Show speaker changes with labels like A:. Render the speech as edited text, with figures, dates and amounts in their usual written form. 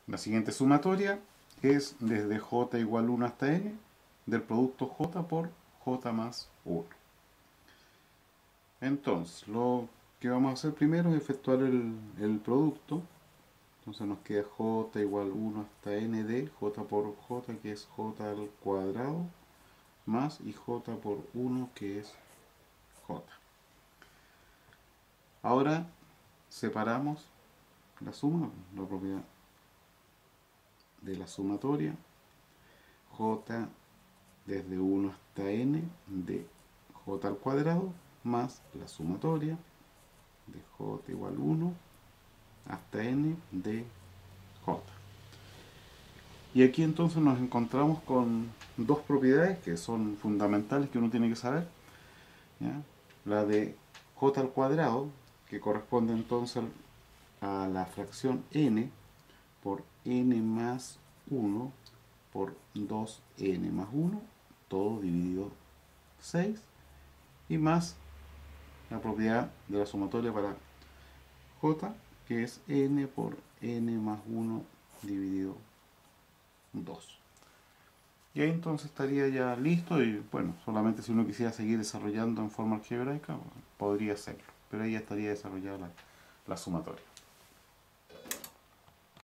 A: La siguiente sumatoria es desde j igual 1 hasta n del producto j por j más 1. Entonces, lo que vamos a hacer primero es efectuar el producto. Entonces nos queda j igual 1 hasta n de j por j, que es j al cuadrado, más y j por 1, que es j. Ahora separamos la suma, la propiedad de la sumatoria, j desde 1 hasta n de j al cuadrado, más la sumatoria de j igual 1 hasta n de j. Y aquí entonces nos encontramos con dos propiedades que son fundamentales que uno tiene que saber, ¿ya? La de j al cuadrado, que corresponde entonces a la fracción n por n más 1 por 2n más 1, todo dividido 6, y más la propiedad de la sumatoria para j, que es n por n más 1 dividido 2. Y ahí entonces estaría ya listo, y bueno, solamente si uno quisiera seguir desarrollando en forma algebraica, podría hacerlo, pero ahí ya estaría desarrollada la sumatoria.